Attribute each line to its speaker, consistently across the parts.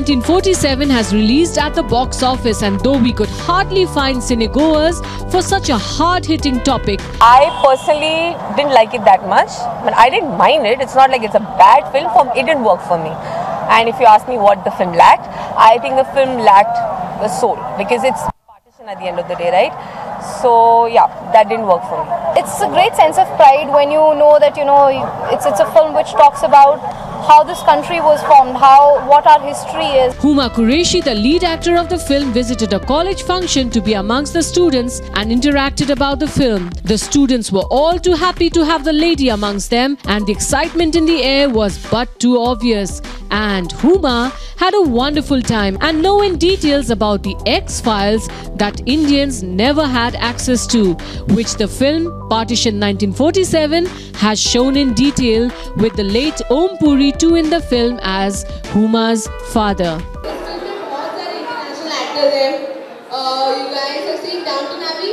Speaker 1: 1947 has released at the box office, and though we could hardly find cinegoers for such a hard-hitting topic,
Speaker 2: I personally didn't like it that much, but I didn't mind it. It's not like it's a bad film. It didn't work for me. And if you ask me what the film lacked, I think the film lacked the soul, because it's partition at the end of the day, right? So yeah, that didn't work for me.
Speaker 3: It's a great sense of pride when you know that it's a film which talks about how this country was formed, what our history is.
Speaker 1: Huma Qureshi, the lead actor of the film, visited a college function to be amongst the students and interacted about the film. The students were all too happy to have the lady amongst them, and the excitement in the air was but too obvious. And Huma had a wonderful time, and knowing details about the X-Files that Indians never had access to, which the film Partition 1947 has shown in detail, with the late Om Puri too in the film as Huma's father.
Speaker 4: This film was an international actor there. You guys have seen Downton Abbey?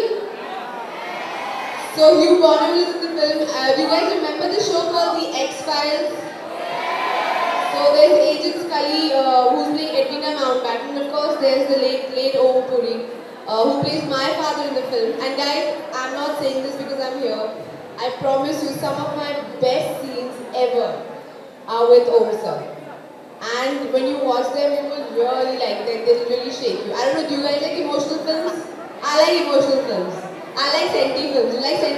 Speaker 4: So Hugh Bonneville is in the film. You guys remember the show called The X-Files? So there's Agent Scully who's playing Edwina Mountbatten. Of course, there's the late Om Puri who plays my father in the film. And guys, I'm not saying this because I'm here. I promise you, some of my best scenes ever are with Om sir. And when you watch them, you will really like them. They'll really shake you. I don't know, do you guys like emotional films? I like emotional films. I like senti films. You like senti